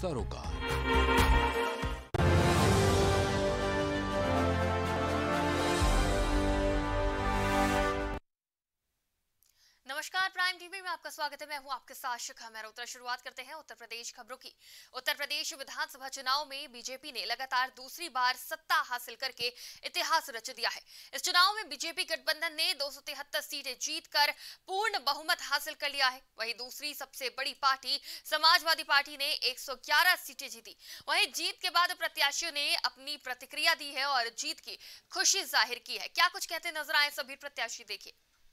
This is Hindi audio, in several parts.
सरोकार। नमस्कार, प्राइम टीवी में आपका स्वागत है। मैं हूं आपके साथ शिखा मेहरोत्रा। शुरुआत करते हैं उत्तर प्रदेश खबरों की। उत्तर प्रदेश विधानसभा चुनाव में बीजेपी ने लगातार दूसरी बार सत्ता हासिल करके इतिहास रच दिया है। इस चुनाव में बीजेपी गठबंधन ने 273 सीटें जीतकर पूर्ण बहुमत हासिल कर लिया है। वहीं दूसरी सबसे बड़ी पार्टी समाजवादी पार्टी ने 111 सीटें जीती। वहीं जीत के बाद प्रत्याशियों ने अपनी प्रतिक्रिया दी है और जीत की खुशी जाहिर की है। क्या कुछ कहते नजर आए सभी प्रत्याशी, देखिए।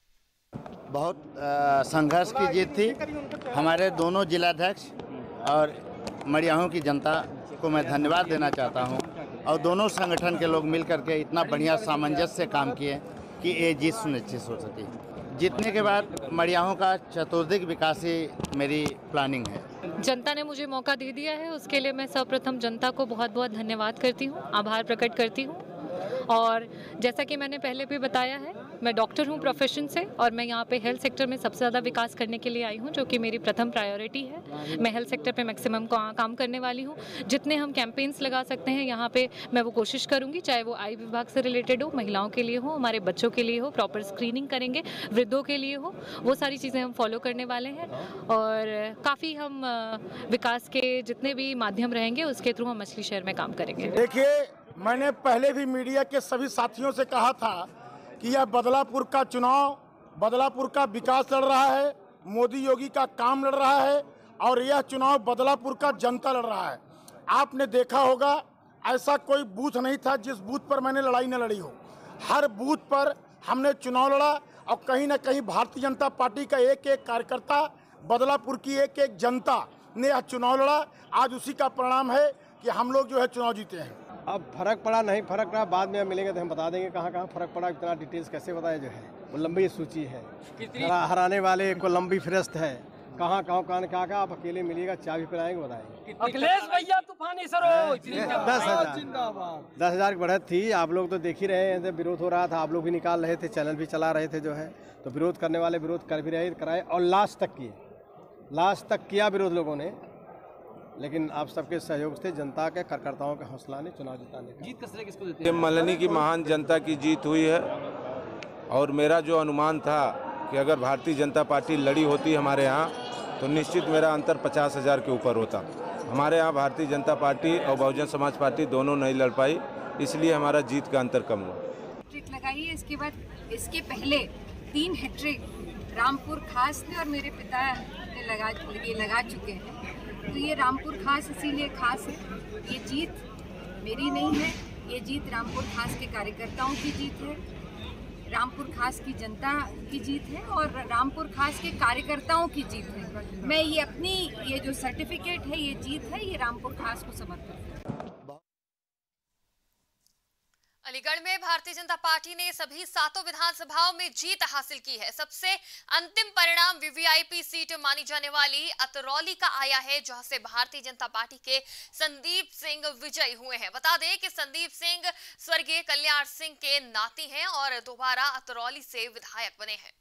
बहुत संघर्ष की जीत थी। हमारे दोनों जिलाध्यक्ष और मड़ियाहू की जनता को मैं धन्यवाद देना चाहता हूं, और दोनों संगठन के लोग मिल करके इतना बढ़िया सामंजस्य से काम किए कि ये जीत सुनिश्चित हो सकी। जीतने के बाद मड़ियाहू का चतुर्दिक विकास ही मेरी प्लानिंग है। जनता ने मुझे मौका दे दिया है, उसके लिए मैं सर्वप्रथम जनता को बहुत बहुत धन्यवाद करती हूँ, आभार प्रकट करती हूँ। और जैसा कि मैंने पहले भी बताया है, मैं डॉक्टर हूँ प्रोफेशन से, और मैं यहाँ पे हेल्थ सेक्टर में सबसे ज़्यादा विकास करने के लिए आई हूँ, जो कि मेरी प्रथम प्रायोरिटी है। मैं हेल्थ सेक्टर पे मैक्सिमम काम करने वाली हूँ। जितने हम कैंपेन्स लगा सकते हैं यहाँ पे, मैं वो कोशिश करूँगी, चाहे वो आई विभाग से रिलेटेड हो, महिलाओं के लिए हो, हमारे बच्चों के लिए हो, प्रॉपर स्क्रीनिंग करेंगे, वृद्धों के लिए हो, वो सारी चीज़ें हम फॉलो करने वाले हैं। और काफ़ी हम विकास के जितने भी माध्यम रहेंगे उसके थ्रू हम मछली शहर में काम करेंगे। देखिए, मैंने पहले भी मीडिया के सभी साथियों से कहा था कि यह बदलापुर का चुनाव, बदलापुर का विकास लड़ रहा है, मोदी योगी का काम लड़ रहा है, और यह चुनाव बदलापुर का जनता लड़ रहा है। आपने देखा होगा, ऐसा कोई बूथ नहीं था जिस बूथ पर मैंने लड़ाई न लड़ी हो। हर बूथ पर हमने चुनाव लड़ा, और कहीं ना कहीं भारतीय जनता पार्टी का एक एक कार्यकर्ता, बदलापुर की एक एक जनता ने यह चुनाव लड़ा। आज उसी का परिणाम है कि हम लोग जो है चुनाव जीते हैं। अब फर्क पड़ा नहीं फर्क पड़ा, बाद में मिलेंगे तो हम बता देंगे कहाँ कहाँ फर्क पड़ा। इतना डिटेल्स कैसे बताया जो है, वो लंबी सूची है। हराने वाले को लंबी फहरिस्त है, कहाँ कहाँ कहाँ आप अकेले मिलिएगा, चाबी पिलाएंगे, बताएंगे। अखिलेश भैया तूफानी सरोज 10,000 की बढ़त थी। आप लोग तो देख ही रहे हैं, विरोध हो रहा था, आप लोग भी निकाल रहे थे, चैनल भी चला रहे थे जो है, तो विरोध करने वाले विरोध कर भी रहे, कराए, और लास्ट तक किया विरोध लोगों ने। लेकिन आप सबके सहयोग से, जनता के कार्यकर्ताओं के हौसला ने चुनाव जिताने का। जीत किस तरह किसको देते हैं? मल्हनी की महान जनता की जीत हुई है, और मेरा जो अनुमान था कि अगर भारतीय जनता पार्टी लड़ी होती हमारे यहाँ तो निश्चित मेरा अंतर 50,000 के ऊपर होता। हमारे यहाँ भारतीय जनता पार्टी और बहुजन समाज पार्टी दोनों नहीं लड़ पाई, इसलिए हमारा जीत का अंतर कम हुआ। हैट्रिक लगाई है। इसके बाद, इसके पहले 3 हैट्रिक रामपुर खास ने और मेरे पिता ने लगा चुके हैं। तो ये रामपुर खास इसीलिए खास है। ये जीत मेरी नहीं है, ये जीत रामपुर खास के कार्यकर्ताओं की जीत है, रामपुर खास की जनता की जीत है, और रामपुर खास के कार्यकर्ताओं की जीत है। मैं ये अपनी ये जो सर्टिफिकेट है, ये जीत है, ये रामपुर खास को समर्पित है। अलीगढ़ में भारतीय जनता पार्टी ने सभी 7 विधानसभाओं में जीत हासिल की है। सबसे अंतिम परिणाम वीवीआईपी सीट मानी जाने वाली अतरौली का आया है, जहां से भारतीय जनता पार्टी के संदीप सिंह विजयी हुए हैं। बता दें कि संदीप सिंह स्वर्गीय कल्याण सिंह के नाती हैं और दोबारा अतरौली से विधायक बने हैं।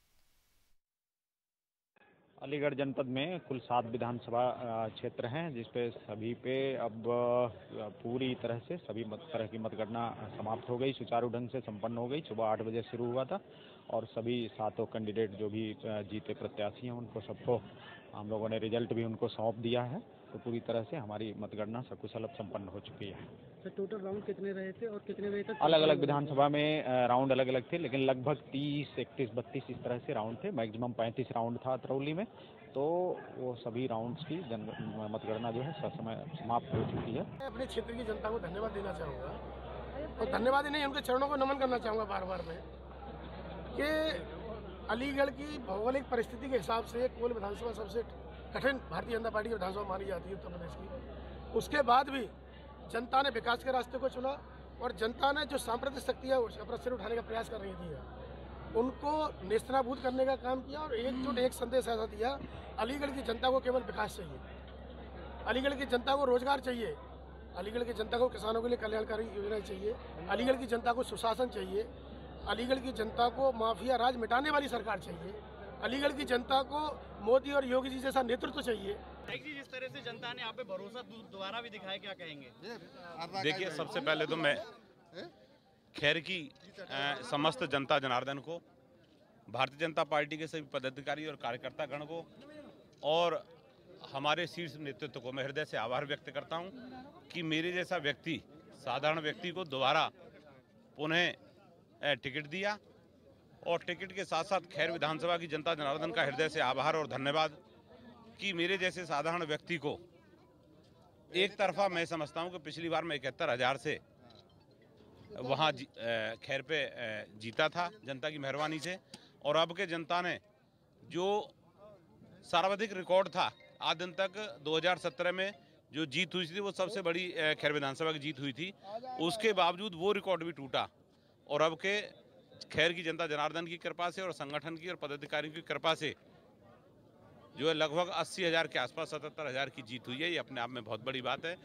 अलीगढ़ जनपद में कुल 7 विधानसभा क्षेत्र हैं, जिसपे सभी पे अब पूरी तरह से सभी तरह की मतगणना समाप्त हो गई, सुचारू ढंग से संपन्न हो गई। सुबह 8 बजे शुरू हुआ था, और सभी 7 कैंडिडेट जो भी जीते प्रत्याशी हैं उनको सबको हम लोगों ने रिजल्ट भी उनको सौंप दिया है। तो पूरी तरह से हमारी मतगणना सकुशल संपन्न हो चुकी है। सर, टोटल राउंड कितने रहे थे और कितने बजे तक? अलग अलग विधानसभा में राउंड अलग अलग थे, लेकिन लगभग 30, 31, 32 इस तरह से राउंड थे। मैक्सिमम 35 राउंड था अतरौली में। तो वो सभी राउंड्स की मतगणना जो है समय समाप्त हो चुकी है। मैं अपने क्षेत्र की जनता को धन्यवाद देना चाहूँगा, और धन्यवाद ही नहीं, उनके चरणों को नमन करना चाहूँगा बार बार मैं, कि अलीगढ़ की भौगोलिक परिस्थिति के हिसाब से कोल विधानसभा सबसे कठिन भारतीय जनता पार्टी की विधानसभा मानी जाती है उत्तर प्रदेश की। उसके बाद भी जनता ने विकास के रास्ते को चुना, और जनता ने जो सांप्रदायिक शक्तियाँ अपना सिर उठाने का प्रयास कर रही थी, उनको नेस्तनाबूद करने का काम किया, और एकजुट एक संदेश ऐसा दिया, अलीगढ़ की जनता को केवल विकास चाहिए, अलीगढ़ की जनता को रोजगार चाहिए, अलीगढ़ की जनता को किसानों के लिए कल्याणकारी योजनाएं चाहिए, अलीगढ़ की जनता को सुशासन चाहिए, अलीगढ़ की जनता को माफिया राज मिटाने वाली सरकार चाहिए, अलीगढ़ की जनता को मोदी और योगी जी जैसा नेतृत्व चाहिए। जिस तरह से जनता ने आप पे भरोसा दोबारा भी दिखाया, क्या कहेंगे? देखिए, सबसे पहले तो मैं खैर की समस्त जनता जनार्दन को, भारतीय जनता पार्टी के सभी पदाधिकारी और कार्यकर्ता गण को और हमारे शीर्ष नेतृत्व को मैं हृदय से आभार व्यक्त करता हूं कि मेरे जैसा व्यक्ति, साधारण व्यक्ति को दोबारा पुनः टिकट दिया। और टिकट के साथ साथ खैर विधानसभा की जनता जनार्दन का हृदय से आभार और धन्यवाद कि मेरे जैसे साधारण व्यक्ति को एक तरफा मैं समझता हूं कि पिछली बार मैं 71,000 से वहां खैर पे जीता था जनता की मेहरबानी से, और अब के जनता ने जो सर्वाधिक रिकॉर्ड था आज दिन तक 2017 में जो जीत हुई थी वो सबसे बड़ी खैर विधानसभा की जीत हुई थी, उसके बावजूद वो रिकॉर्ड भी टूटा। और अब के खैर की जनता जनार्दन की कृपा से और संगठन की और पदाधिकारियों की कृपा से जो है लगभग 80,000 के आसपास 77,000 की जीत हुई है। ये अपने आप में बहुत बड़ी बात है।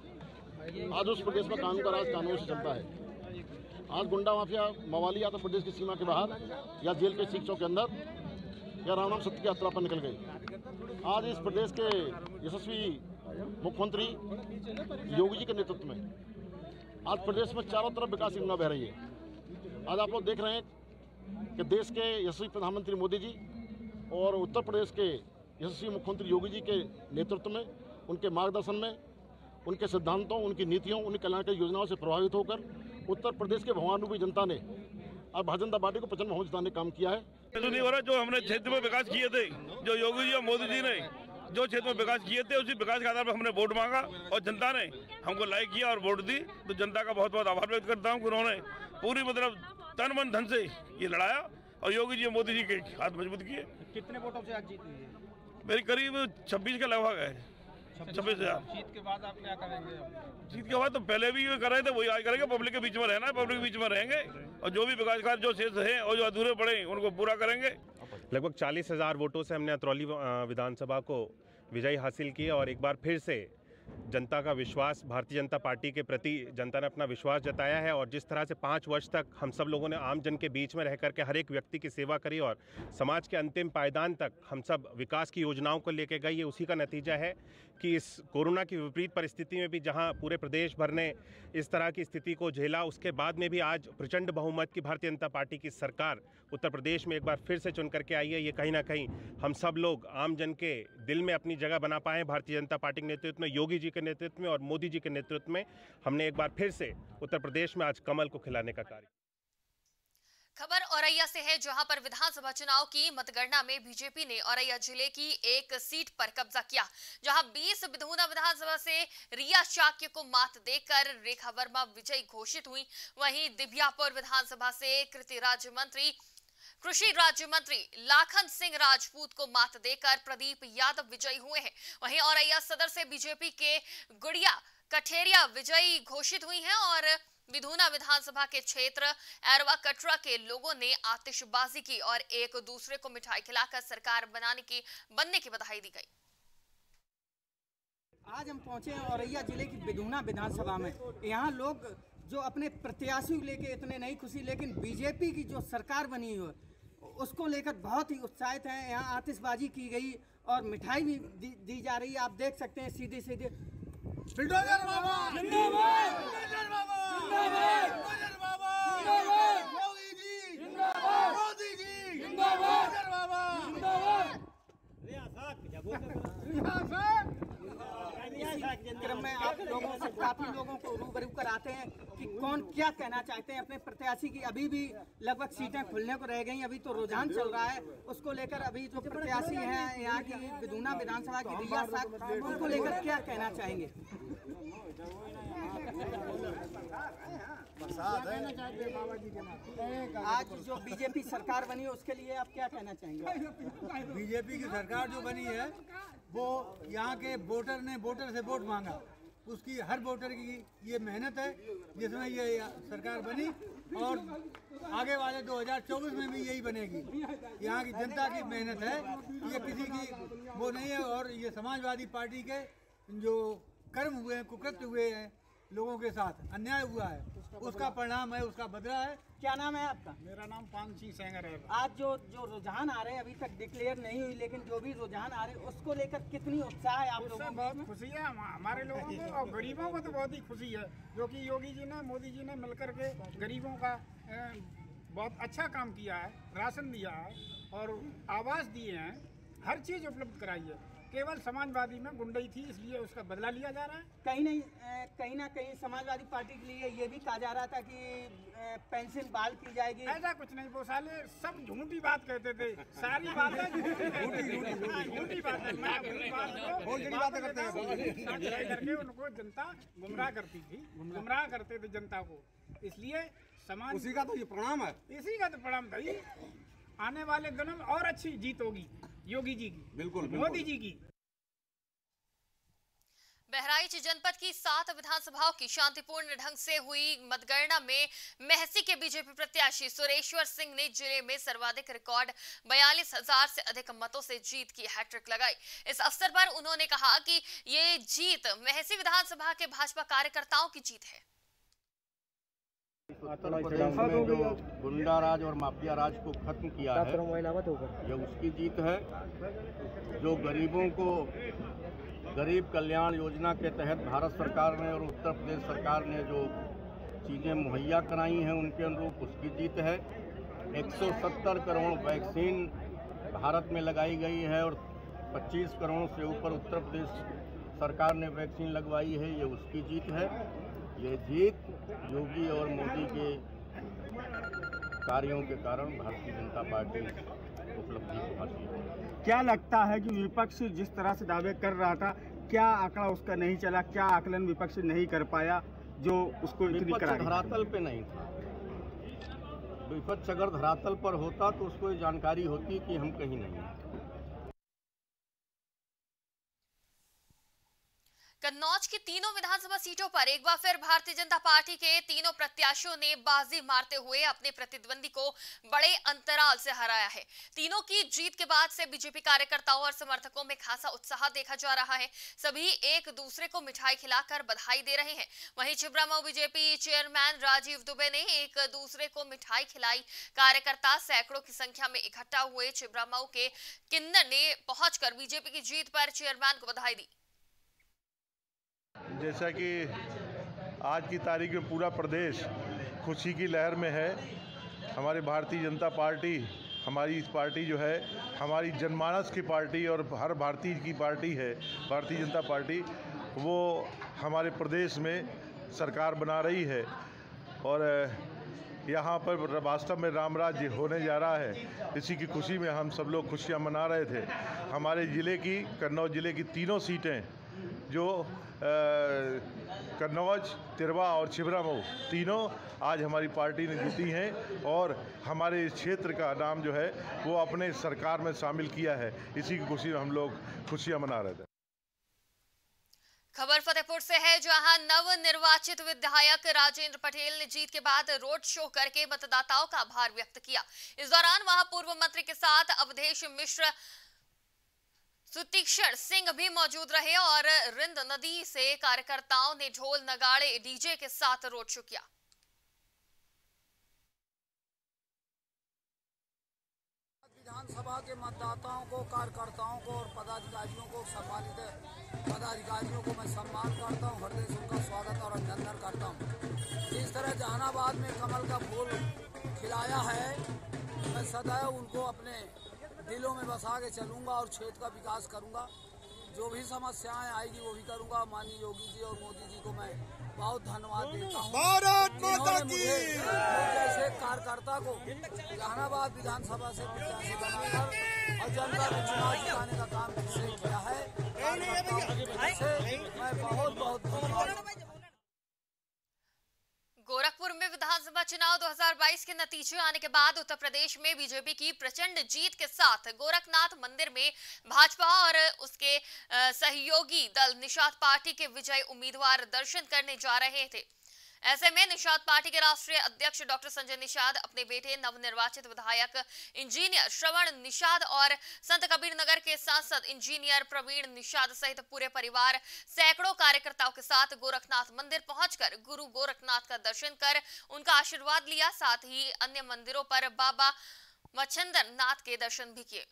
आज उस प्रदेश में कानून का राज कानून से चलता है। आज गुंडा माफिया मवाली या तो प्रदेश की सीमा के बाहर या जेल के शिक्षकों के अंदर या राम नाम सत्य की यात्रा पर निकल गई। आज इस प्रदेश के यशस्वी मुख्यमंत्री योगी जी के नेतृत्व में आज प्रदेश में चारों तरफ विकास की गंगा बह रही है। आज आप लोग देख रहे हैं कि देश के यशस्वी प्रधानमंत्री मोदी जी और उत्तर प्रदेश के यशस्वी मुख्यमंत्री योगी जी के नेतृत्व में, उनके मार्गदर्शन में, उनके सिद्धांतों, उनकी नीतियों, उनकी कल्याणकारी योजनाओं से प्रभावित होकर उत्तर प्रदेश के भगवान जनता ने अब भारतीय जनता पार्टी को प्रचंड बहुमत जिताने काम किया है। नहीं हो रहा, जो हमने क्षेत्र में विकास किए थे, जो योगी जी और मोदी जी ने जो क्षेत्र में विकास किए थे, उसी विकास के आधार पर हमने वोट मांगा और जनता ने हमको लाइक किया और वोट दी। तो जनता का बहुत बहुत आभार व्यक्त करता हूँ कि उन्होंने पूरी तन मन धन से ये लड़ाया और योगी जी और मोदी जी के हाथ मजबूत किए। कितने वोटों से आज जीत हुई है? मेरी करीब 26 के लगभग है। 26,000। जीत के बाद आप क्या करेंगे? जीत के बाद तो पहले भी कर रहे थे, वही आज करेंगे। पब्लिक के बीच में रहना है, पब्लिक के बीच में रहेंगे और जो भी विकास कार्य जो शेष है और जो अधूरे पड़े उनको पूरा करेंगे। लगभग 40,000 वोटों से हमने अतरौली विधानसभा को विजयी हासिल की और एक बार फिर से जनता का विश्वास, भारतीय जनता पार्टी के प्रति जनता ने अपना विश्वास जताया है। और जिस तरह से 5 वर्ष तक हम सब लोगों ने आम जन के बीच में रह करके हर एक व्यक्ति की सेवा करी और समाज के अंतिम पायदान तक हम सब विकास की योजनाओं को लेके गए, ये उसी का नतीजा है कि इस कोरोना की विपरीत परिस्थिति में भी जहां पूरे प्रदेश भर ने इस तरह की स्थिति को झेला, उसके बाद में भी आज प्रचंड बहुमत की भारतीय जनता पार्टी की सरकार उत्तर प्रदेश में एक बार फिर से चुन करके आई है। ये कहीं ना कहीं हम सब लोग आम जन के दिल में अपनी जगह बना पाए हैं। भारतीय जनता पार्टी के नेतृत्व में, योगी जी के नेतृत्व में और मोदी जी के नेतृत्व में हमने एक बार फिर से उत्तर प्रदेश में आज कमल को खिलाने का कार्य। खबर औरैया से है, जहां पर विधानसभा चुनाव की मतगणना में बीजेपी ने औरैया जिले की एक सीट पर कब्जा किया, जहां 20 बिधूना विधानसभा से रिया शाक्य को मात देकर रेखा वर्मा विजयी घोषित हुई। वहीं दिव्यापुर विधानसभा से कृषि राज्य मंत्री लाखन सिंह राजपूत को मात देकर प्रदीप यादव विजयी हुए हैं। वहीं औरैया सदर से बीजेपी के गुड़िया कठेरिया विजयी घोषित हुई हैं और बिधूना विधानसभा के क्षेत्र एरवा कटरा के लोगों ने आतिशबाजी की और एक दूसरे को मिठाई खिलाकर सरकार बनने की बधाई दी गई। आज हम पहुंचे हैं औरैया जिले की बिधूना विधानसभा में। यहाँ लोग जो अपने प्रत्याशी लेके इतने नहीं खुशी, लेकिन बीजेपी की जो सरकार बनी है उसको लेकर बहुत ही उत्साहित हैं। यहाँ आतिशबाजी की गई और मिठाई भी दी जा रही है। आप देख सकते हैं सीधे सीधे बुलडोजर बाबा जिंदाबाद, बुलडोजर बाबा जिंदाबाद, बुलडोजर बाबा जिंदाबाद, मोदी जी जिंदाबाद, मोदी जी जिंदाबाद, बुलडोजर बाबा जिंदाबाद। क्रम में आप लोगों से काफी लोगों को रूबरू कराते हैं कि कौन क्या कहना चाहते हैं अपने प्रत्याशी की। अभी भी लगभग सीटें खुलने को रह गई, अभी तो रुझान चल रहा है। उसको लेकर अभी जो प्रत्याशी हैं यहाँ की बिधूना विधानसभा की रिया शाक्य, उनको लेकर क्या कहना चाहेंगे? आज जो बीजेपी सरकार बनी है उसके लिए आप क्या कहना चाहेंगे? बीजेपी की सरकार जो बनी है वो यहाँ के वोटर ने वोटर से वोट मांगा, उसकी हर वोटर की ये मेहनत है जिसमें ये सरकार बनी और आगे वाले 2024 में भी यही बनेगी। यहाँ की जनता की मेहनत है, ये किसी की वो नहीं है। और ये समाजवादी पार्टी के जो कर्म हुए हैं, कुकृत्य हुए हैं, लोगों के साथ अन्याय हुआ है, उसका परिणाम है, उसका बदला है। क्या नाम है आपका? मेरा नाम पान सिंह सेंगर है। आज जो रुझान आ रहे हैं, अभी तक डिक्लेयर नहीं हुई, लेकिन जो भी रुझान आ रहे हैं उसको लेकर कितनी उत्साह है आप लोगों में? बहुत खुशी है हमारे लोगों को, और गरीबों को तो बहुत ही खुशी है, जो कि योगी जी ने, मोदी जी ने मिलकर के गरीबों का बहुत अच्छा काम किया है, राशन दिया है और आवास दिए हैं, हर चीज़ उपलब्ध कराई है। केवल समाजवादी में गुंडई थी, इसलिए उसका बदला लिया जा रहा है। कहीं ना कहीं समाजवादी पार्टी के लिए ये भी कहा जा रहा था कि पेंशन बहाल की जाएगी। ऐसा कुछ नहीं, वो साले सब झूठी बात कहते थे, सारी बातें झूठी बातें करते करके उनको जनता गुमराह करती थी, गुमराह करते थे जनता को। इसलिए समाज, उसी का तो ये प्रणाम है, इसी का तो प्रणाम था। आने वाले दिनों में और अच्छी जीत होगी योगी जी की, बिल्कुल मोदी जी की। बहराइच जनपद की 7 विधानसभाओं की शांतिपूर्ण ढंग से हुई मतगणना में मेहसी के बीजेपी प्रत्याशी सुरेश्वर सिंह ने जिले में सर्वाधिक रिकॉर्ड 42,000 से अधिक मतों से जीत की हैट्रिक लगाई। इस अवसर पर उन्होंने कहा कि ये जीत मेहसी विधानसभा के भाजपा कार्यकर्ताओं की जीत है। उत्तर प्रदेश में जो गुंडा राज और माफिया राज को खत्म किया है, ये उसकी जीत है। जो गरीबों को गरीब कल्याण योजना के तहत भारत सरकार ने और उत्तर प्रदेश सरकार ने जो चीज़ें मुहैया कराई हैं, उनके अनुरूप उसकी जीत है। 170 करोड़ वैक्सीन भारत में लगाई गई है और 25 करोड़ से ऊपर उत्तर प्रदेश सरकार ने वैक्सीन लगवाई है, ये उसकी जीत है। ये जीत योगी और मोदी के कार्यों के कारण भारतीय जनता पार्टी उपलब्धि को हासिल है। क्या लगता है कि विपक्ष जिस तरह से दावे कर रहा था, क्या आंकड़ा उसका नहीं चला, क्या आकलन विपक्ष नहीं कर पाया जो उसको इतनी करारी? धरातल पे नहीं था। विपक्ष अगर धरातल पर होता तो उसको ये जानकारी होती कि हम कहीं नहीं हैं। कन्नौज की तीनों विधानसभा सीटों पर एक बार फिर भारतीय जनता पार्टी के तीनों प्रत्याशियों ने बाजी मारते हुए अपने प्रतिद्वंदी को बड़े अंतराल से हराया है। तीनों की जीत के बाद से बीजेपी कार्यकर्ताओं और समर्थकों में खासा उत्साह देखा जा रहा है। सभी एक दूसरे को मिठाई खिलाकर बधाई दे रहे हैं। वहीं छिबरामऊ बीजेपी चेयरमैन राजीव दुबे ने एक दूसरे को मिठाई खिलाई। कार्यकर्ता सैकड़ों की संख्या में इकट्ठा हुए छिबरामऊ के किन्नर ने पहुंचकर बीजेपी की जीत पर चेयरमैन को बधाई दी। जैसा कि आज की तारीख में पूरा प्रदेश खुशी की लहर में है। हमारी भारतीय जनता पार्टी, हमारी इस पार्टी जो है हमारी जनमानस की पार्टी और हर भारतीय की पार्टी है, भारतीय जनता पार्टी, वो हमारे प्रदेश में सरकार बना रही है और यहाँ पर वास्तव में राम राज्य होने जा रहा है। इसी की खुशी में हम सब लोग खुशियाँ मना रहे थे। हमारे ज़िले की, कन्नौज ज़िले की तीनों सीटें जो कन्नौज, तिरवा और छिबरामऊ, तीनों आज हमारी पार्टी ने जीती हैं और हमारे इस क्षेत्र का नाम जो है वो अपने सरकार में शामिल किया है। इसी की खुशी में हम लोग खुशियां मना रहे थे। खबर फतेहपुर से है, जहां नव निर्वाचित विधायक राजेंद्र पटेल ने जीत के बाद रोड शो करके मतदाताओं का आभार व्यक्त किया। इस दौरान वहां पूर्व मंत्री के साथ अवधेश मिश्र, सुतीक्षण सिंह भी मौजूद रहे और रिंद नदी से कार्यकर्ताओं ने ढोल नगाड़े डीजे के साथ रोड शो किया। विधानसभा के मतदाताओं को, कार्यकर्ताओं को और पदाधिकारियों को, सम्मानित पदाधिकारियों को मैं सम्मान करता हूं, हृदय से उनका स्वागत और अभिनंदन करता हूं। जिस तरह जहानाबाद में कमल का फूल खिलाया है, मैं सदैव उनको अपने दिलों में बसा के चलूंगा और क्षेत्र का विकास करूंगा। जो भी समस्याएं आएगी वो भी करूंगा। माननीय योगी जी और मोदी जी को मैं बहुत धन्यवाद देता हूं। भारत माता की। जैसे कार्यकर्ता को जहानाबाद विधानसभा से प्रत्याशी बनाकर और जनता को चुनाव जिताने का काम किसने किया है, मैं बहुत बहुत धन्यवाद। गोरखपुर में विधानसभा चुनाव 2022 के नतीजे आने के बाद उत्तर प्रदेश में बीजेपी की प्रचंड जीत के साथ गोरखनाथ मंदिर में भाजपा और उसके सहयोगी दल निषाद पार्टी के विजयी उम्मीदवार दर्शन करने जा रहे थे। ऐसे में निषाद पार्टी के राष्ट्रीय अध्यक्ष डॉक्टर संजय निषाद अपने बेटे नवनिर्वाचित विधायक इंजीनियर श्रवण निषाद और संत कबीर नगर के सांसद इंजीनियर प्रवीण निषाद सहित पूरे परिवार सैकड़ों कार्यकर्ताओं के साथ गोरखनाथ मंदिर पहुंचकर गुरु गोरखनाथ का दर्शन कर उनका आशीर्वाद लिया। साथ ही अन्य मंदिरों पर बाबा मच्छिंद्र नाथ के दर्शन भी किए।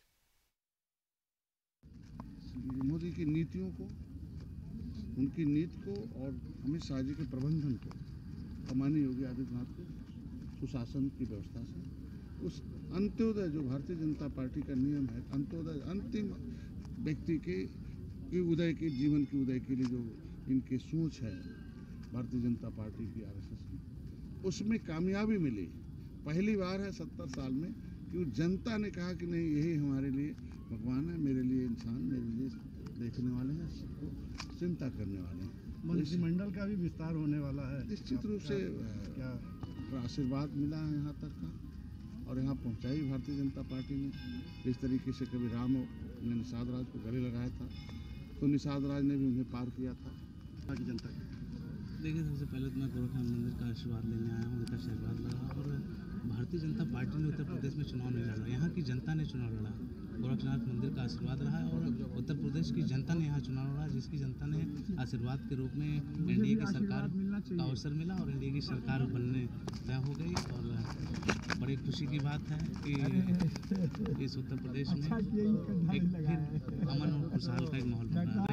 मोदी की नीतियों को, उनकी नीति को और अमित शाह जी के प्रबंधन को, माननीय योगी आदित्यनाथ के सुशासन की व्यवस्था से उस अंत्योदय जो भारतीय जनता पार्टी का नियम है, अंत्योदय अंतिम व्यक्ति के उदय के जीवन के उदय के लिए जो इनकी सोच है भारतीय जनता पार्टी की आरएसएस की, उसमें कामयाबी मिली। पहली बार है 70 साल में कि जनता ने कहा कि नहीं, यही हमारे लिए भगवान है, मेरे लिए इंसान, मेरे लिए देखने वाले हैं, सबको चिंता करने वाले हैं। मंत्रिमंडल का भी विस्तार होने वाला है। निश्चित रूप से क्या आशीर्वाद मिला है यहाँ तक का, और यहाँ पहुँचाई भारतीय जनता पार्टी ने। इस तरीके से कभी राम ने निषाद राज को गले लगाया था, तो निषाद राज ने भी उन्हें पार किया था। जनता देखिए, सबसे पहले तो मैं गोरखनाथ मंदिर का आशीर्वाद लेने आया हूँ, उनका आशीर्वाद लड़ा। और भारतीय जनता पार्टी ने उत्तर प्रदेश में चुनाव नहीं लड़ा, यहाँ की जनता ने चुनाव लड़ा। गोरखनाथ मंदिर का आशीर्वाद रहा है और उत्तर प्रदेश की जनता ने यहाँ चुनाव लड़ा, जिसकी जनता ने आशीर्वाद के रूप में एनडीए की सरकार का अवसर मिला और एनडीए की सरकार बनने तय हो गई। और बड़ी खुशी की बात है कि इस उत्तर प्रदेश में एक फिर अमन और खुशहाल का एक माहौल बन रहा है।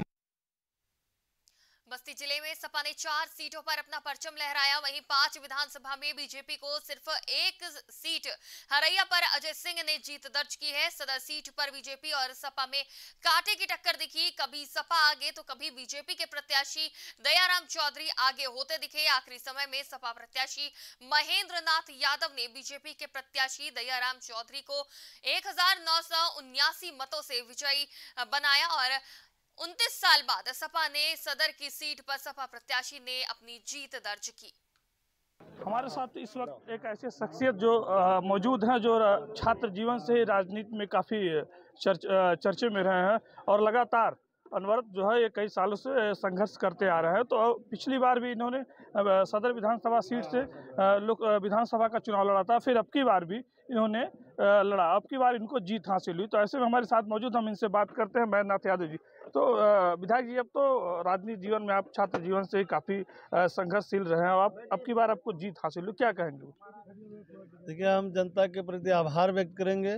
बस्ती जिले में सपा ने 4 सीटों पर अपना परचम लहराया। वहीं 5 विधानसभा में बीजेपी को सिर्फ 1 सीट हरैया पर अजय सिंह ने जीत दर्ज की है। सदर सीट पर बीजेपी और सपा में कांटे की टक्कर दिखी। कभी सपा आगे तो कभी बीजेपी के प्रत्याशी दयाराम चौधरी आगे होते दिखे। आखिरी समय में सपा प्रत्याशी महेंद्र नाथ यादव ने बीजेपी के प्रत्याशी दयाराम चौधरी को 1979 मतों से विजयी बनाया और 29 साल बाद सपा ने सदर की सीट पर सपा प्रत्याशी ने अपनी जीत दर्ज की। हमारे साथ इस वक्त एक ऐसे शख्सियत जो मौजूद हैं, जो छात्र जीवन से राजनीति में काफ़ी चर्चे में रहे हैं और लगातार अनवरत जो है ये कई सालों से संघर्ष करते आ रहे हैं। तो पिछली बार भी इन्होंने सदर विधानसभा सीट से विधानसभा का चुनाव लड़ा था, फिर अब की बार भी इन्होंने लड़ा, अब की बार इनको जीत हासिल हुई। तो ऐसे में हमारे साथ मौजूद, हम इनसे बात करते हैं। महेंद्र नाथ यादव जी, तो विधायक जी, अब तो राजनीतिक जीवन में आप छात्र जीवन से काफ़ी संघर्षशील रहे हैं, आप अब की बार आपको जीत हासिल हुई, क्या कहेंगे? देखिए, हम जनता के प्रति आभार व्यक्त करेंगे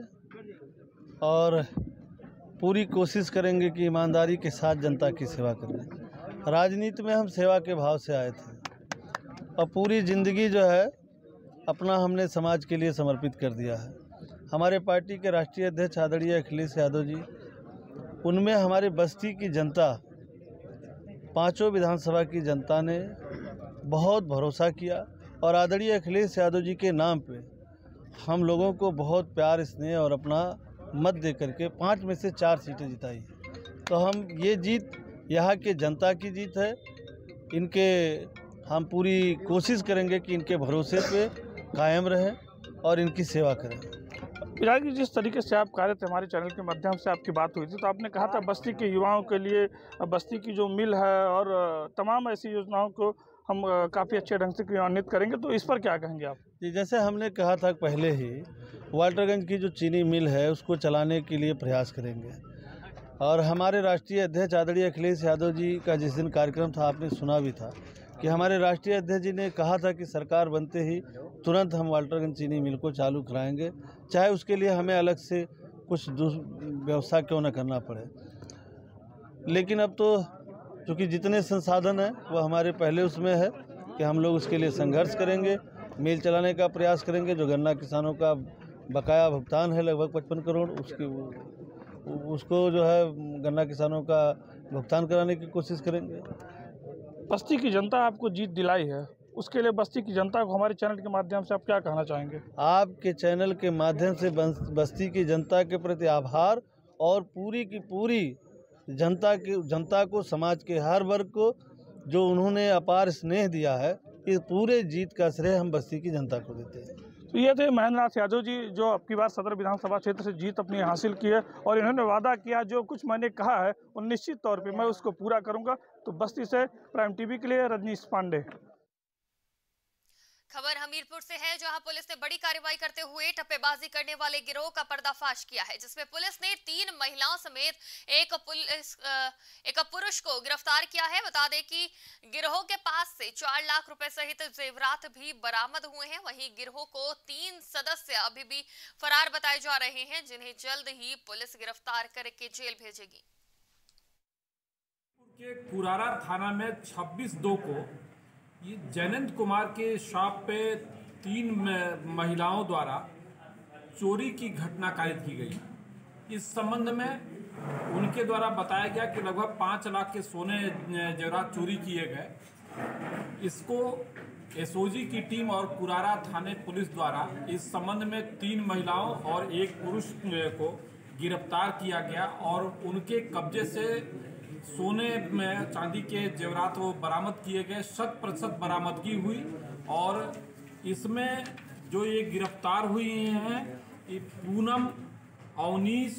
और पूरी कोशिश करेंगे कि ईमानदारी के साथ जनता की सेवा करें। राजनीति में हम सेवा के भाव से आए थे और पूरी ज़िंदगी जो है अपना हमने समाज के लिए समर्पित कर दिया है। हमारे पार्टी के राष्ट्रीय अध्यक्ष आदरणीय अखिलेश यादव जी, उनमें हमारे बस्ती की जनता, 5 विधानसभा की जनता ने बहुत भरोसा किया और आदरणीय अखिलेश यादव जी के नाम पे हम लोगों को बहुत प्यार, स्नेह और अपना मत दे करके 5 में से 4 सीटें जिताई। तो हम ये जीत यहाँ के जनता की जीत है। इनके हम पूरी कोशिश करेंगे कि इनके भरोसे पे कायम रहें और इनकी सेवा करें। विधायक जी, जिस तरीके से आप कार्य थे, हमारे चैनल के माध्यम से आपकी बात हुई थी, तो आपने कहा था बस्ती के युवाओं के लिए बस्ती की जो मिल है और तमाम ऐसी योजनाओं को हम काफ़ी अच्छे ढंग से क्रियान्वित करेंगे, तो इस पर क्या कहेंगे आप? जी, जैसे हमने कहा था पहले ही, वाल्टरगंज की जो चीनी मिल है उसको चलाने के लिए प्रयास करेंगे। और हमारे राष्ट्रीय अध्यक्ष आदरणीय अखिलेश यादव जी का जिस दिन कार्यक्रम था, आपने सुना भी था कि हमारे राष्ट्रीय अध्यक्ष जी ने कहा था कि सरकार बनते ही तुरंत हम वाल्टरगंज चीनी मिल को चालू कराएंगे, चाहे उसके लिए हमें अलग से कुछ व्यवस्था क्यों न करना पड़े। लेकिन अब तो चूँकि जितने संसाधन हैं वो हमारे पहले उसमें है कि हम लोग उसके लिए संघर्ष करेंगे, मिल चलाने का प्रयास करेंगे। जो गन्ना किसानों का बकाया भुगतान है लगभग 55 करोड़, उसको जो है गन्ना किसानों का भुगतान कराने की कोशिश करेंगे। बस्ती की जनता आपको जीत दिलाई है, उसके लिए बस्ती की जनता को हमारे चैनल के माध्यम से आप क्या कहना चाहेंगे? आपके चैनल के माध्यम से बस्ती की जनता के प्रति आभार और पूरी की पूरी जनता को, समाज के हर वर्ग को जो उन्होंने अपार स्नेह दिया है, इस पूरे जीत का श्रेय हम बस्ती की जनता को देते हैं। तो ये थे महेंद्र नाथ यादव जी, जो अब की बार सदर विधानसभा क्षेत्र से जीत अपनी हासिल की है और इन्होंने वादा किया जो कुछ मैंने कहा है वो निश्चित तौर पे मैं उसको पूरा करूंगा। तो बस्ती से प्राइम टीवी के लिए रजनीश पांडे। फिरोजपुर से है, जहां पुलिस ने बड़ी कार्रवाई करते हुए टप्पेबाजी करने वाले गिरोह का पर्दाफाश किया है, जिसमें पुलिस ने 3 महिलाओं समेत एक पुरुष को गिरफ्तार किया है। बता दें कि गिरोह के पास से 4 लाख रुपए सहित जेवरात भी बरामद हुए हैं। वहीं गिरोह को 3 सदस्य अभी भी फरार बताए जा रहे हैं, जिन्हें जल्द ही पुलिस गिरफ्तार करके जेल भेजेगी। के कुरारा थाना में 26/2 को ये जयनंत कुमार के शॉप पे 3 महिलाओं द्वारा चोरी की घटना कारित की गई। इस संबंध में उनके द्वारा बताया गया कि लगभग 5 लाख के सोने जेवरात चोरी किए गए। इसको एसओजी की टीम और कुरारा थाने पुलिस द्वारा इस संबंध में 3 महिलाओं और 1 पुरुष को गिरफ्तार किया गया और उनके कब्जे से सोने में चांदी के जेवरात वो बरामद किए गए। 100% बरामदगी हुई और इसमें जो ये गिरफ्तार हुई हैं ये पूनम, अवनीश,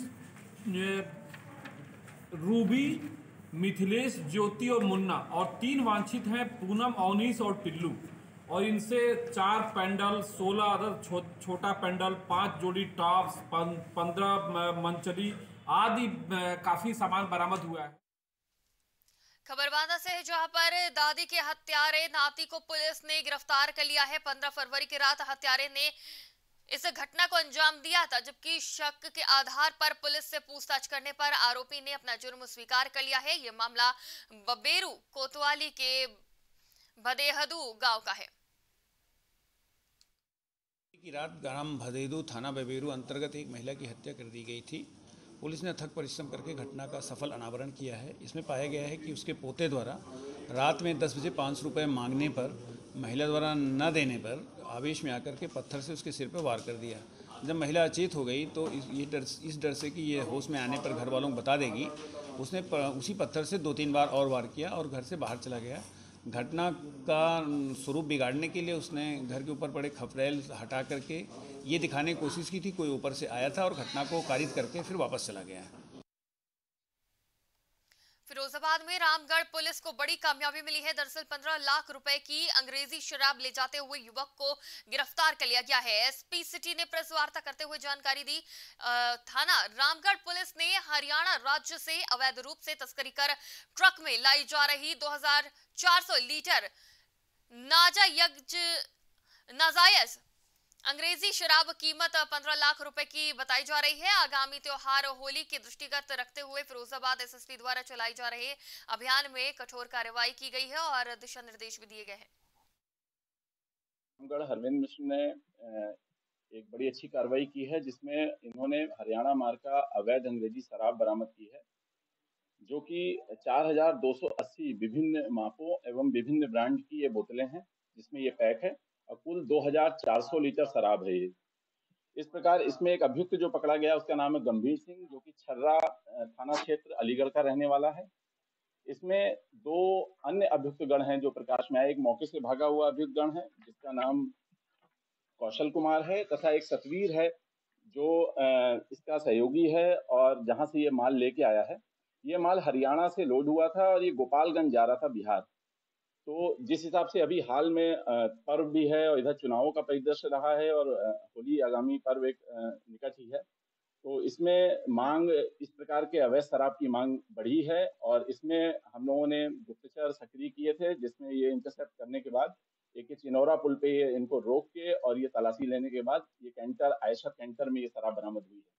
रूबी, मिथिलेश, ज्योति और मुन्ना, और 3 वांछित हैं पूनम, अवनीश और टिल्लू। और इनसे 4 पेंडल, 16 अदर छोटा पेंडल, 5 जोड़ी टॉप्स, 15 मंचली आदि काफ़ी सामान बरामद हुआ है। खबर बांदा से है, जहां पर दादी के हत्यारे नाती को पुलिस ने गिरफ्तार कर लिया है। 15 फरवरी की रात हत्यारे ने इस घटना को अंजाम दिया था, जबकि शक के आधार पर पुलिस से पूछताछ करने पर आरोपी ने अपना जुर्म स्वीकार कर लिया है। ये मामला बबेरू कोतवाली के भदेहदू गांव का है। की रात ग्राम भदेहदू थाना बबेरू अंतर्गत एक महिला की हत्या कर दी गई थी। पुलिस ने अथक परिश्रम करके घटना का सफल अनावरण किया है। इसमें पाया गया है कि उसके पोते द्वारा रात में 10 बजे 500 रुपये मांगने पर महिला द्वारा न देने पर आवेश में आकर के पत्थर से उसके सिर पर वार कर दिया। जब महिला अचेत हो गई तो इस डर से कि ये होश में आने पर घर वालों को बता देगी, उसने उसी पत्थर से 2-3 बार और वार किया और घर से बाहर चला गया। घटना का स्वरूप बिगाड़ने के लिए उसने घर के ऊपर पड़े खपरेल हटा करके ये दिखाने की कोशिश की थी कोई ऊपर से आया था और घटना को कारित करके फिर वापस चला गया। फिरोजाबाद में रामगढ़ पुलिस को बड़ी कामयाबी मिली है। दरअसल 15 लाख रुपए की अंग्रेजी शराब ले जाते हुए युवक को गिरफ्तार कर लिया गया है। एसपी सिटी ने प्रेस वार्ता करते हुए जानकारी दी। थाना रामगढ़ पुलिस ने हरियाणा राज्य से अवैध रूप से तस्करी कर ट्रक में लाई जा रही 2400 लीटर नाजायज अंग्रेजी शराब कीमत 15 लाख रुपए की बताई जा रही है। आगामी त्योहार होली के दृष्टिगत रखते हुए फिरोजाबाद एसएसपी द्वारा चलाई जा रहे अभियान में कठोर कार्रवाई की गई है और दिशा निर्देश भी दिए गए हैं। रामगढ़ हरविंद मिश्र ने एक बड़ी अच्छी कार्रवाई की है, जिसमें इन्होंने हरियाणा मार्ग का अवैध अंग्रेजी शराब बरामद की है, जो कि 4280 विभिन्न मापों एवं विभिन्न ब्रांड की ये बोतलें हैं, जिसमें ये पैक है और कुल 2400 लीटर शराब है ये। इस प्रकार इसमें एक अभियुक्त जो पकड़ा गया उसका नाम है गंभीर सिंह, जो कि छर्रा थाना क्षेत्र अलीगढ़ का रहने वाला है। इसमें 2 अन्य अभियुक्त गण हैं जो प्रकाश में आए। एक मौके से भागा हुआ अभियुक्त गण है जिसका नाम कौशल कुमार है, तथा एक सतवीर है जो इसका सहयोगी है और जहां से ये माल लेके आया है। ये माल हरियाणा से लोड हुआ था और ये गोपालगंज जा रहा था, बिहार। तो जिस हिसाब से अभी हाल में पर्व भी है और इधर चुनावों का परिदृश्य रहा है और होली आगामी पर्व एक निकट ही है, तो इसमें मांग इस प्रकार के अवैध शराब की मांग बढ़ी है और इसमें हम लोगों ने गुप्तचर सक्रिय किए थे, जिसमें ये इंटरसेप्ट करने के बाद एक चिनौरा पुल पे इनको रोक के और ये तलाशी लेने के बाद ये कैंटर आयशर कैंटर में ये शराब बरामद हुई है।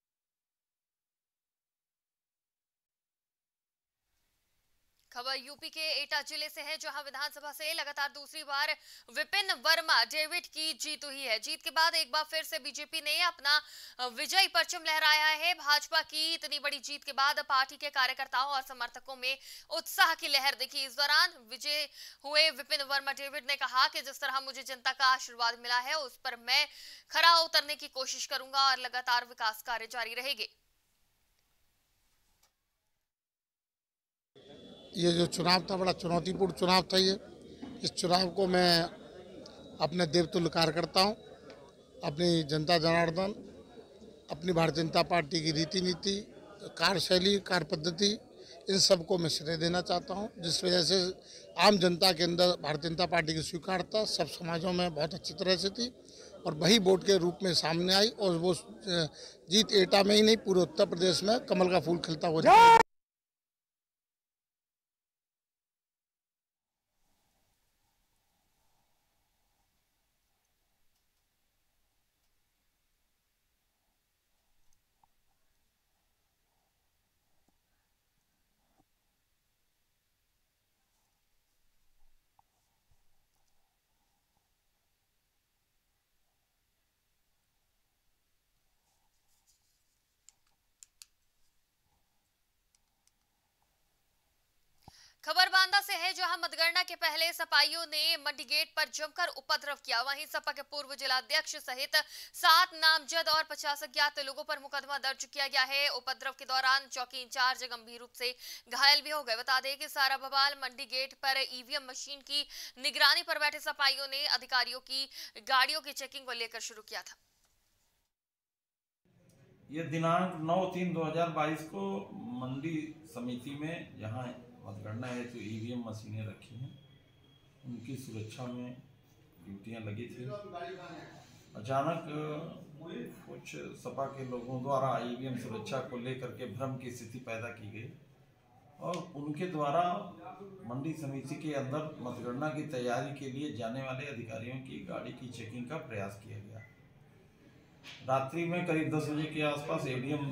खबर यूपी के एटा जिले से है, जहां विधानसभा से लगातार दूसरी बार विपिन वर्मा डेविड की जीत हुई है। जीत के बाद एक बार फिर से बीजेपी ने अपना विजयी परचम लहराया है। भाजपा की इतनी बड़ी जीत के बाद पार्टी के कार्यकर्ताओं और समर्थकों में उत्साह की लहर दिखी। इस दौरान विजय हुए विपिन वर्मा डेविड ने कहा कि जिस तरह मुझे जनता का आशीर्वाद मिला है उस पर मैं खरा उतरने की कोशिश करूंगा और लगातार विकास कार्य जारी रहेंगे। ये जो चुनाव था बड़ा चुनौतीपूर्ण चुनाव था। ये इस चुनाव को मैं अपने देवतुल्य कार्य करता हूँ। अपनी जनता जनार्दन, अपनी भारतीय जनता पार्टी की रीति नीति, कार्यशैली, कार्य पद्धति, इन सबको मैं श्रेय देना चाहता हूं, जिस वजह से आम जनता के अंदर भारतीय जनता पार्टी की स्वीकारता सब समाजों में बहुत अच्छी तरह से थी और वही वोट के रूप में सामने आई और वो जीत एटा में ही नहीं पूरे उत्तर प्रदेश में कमल का फूल खिलता हुआ दिखा। खबर बांदा से है, जहां मतगणना के पहले सपाइयों ने मंडी गेट पर जमकर उपद्रव किया। वहीं सपा के पूर्व जिलाध्यक्ष सहित 7 नामजद और 50 अज्ञात लोगों पर मुकदमा दर्ज किया गया है। उपद्रव के दौरान चौकी इंचार्ज गंभीर रूप से घायल भी हो गए। बता दें कि सारा बवाल मंडी गेट पर ईवीएम मशीन की निगरानी पर बैठे सपाइयों ने अधिकारियों की गाड़ियों की चेकिंग को लेकर शुरू किया था। ये दिनांक 9/3/2022 को मंडी समिति में जहां मतगणना है तो ईवीएम मशीनें रखी हैं, उनकी सुरक्षा में ड्यूटियां लगी थी। अचानक कुछ सपा के लोगों द्वारा ईवीएम सुरक्षा को लेकर के भ्रम की स्थिति पैदा की गई और उनके द्वारा मंडी समिति के अंदर मतगणना की तैयारी के लिए जाने वाले अधिकारियों की गाड़ी की चेकिंग का प्रयास किया गया। रात्रि में करीब 10 बजे के आसपास एडीएम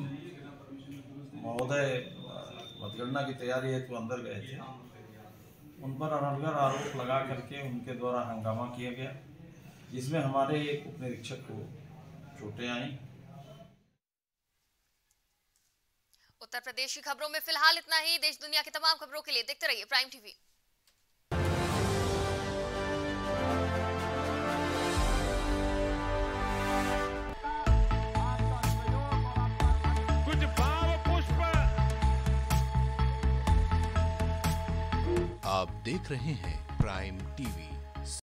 महोदय मतगणना की तैयारी हेतु अंदर गए थे। उन पर अनर्गल आरोप लगा करके उनके द्वारा हंगामा किया गया, जिसमें हमारे एक उप निरीक्षक को चोटें आई। उत्तर प्रदेश की खबरों में फिलहाल इतना ही। देश दुनिया की तमाम खबरों के लिए देखते रहिए प्राइम टीवी। आप देख रहे हैं प्राइम टीवी।